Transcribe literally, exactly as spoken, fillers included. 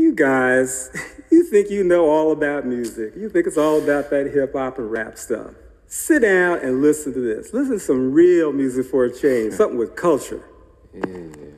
You guys, you think you know all about music. You think it's all about that hip hop and rap stuff. Sit down and listen to this. Listen to some real music for a change, something with culture. Yeah.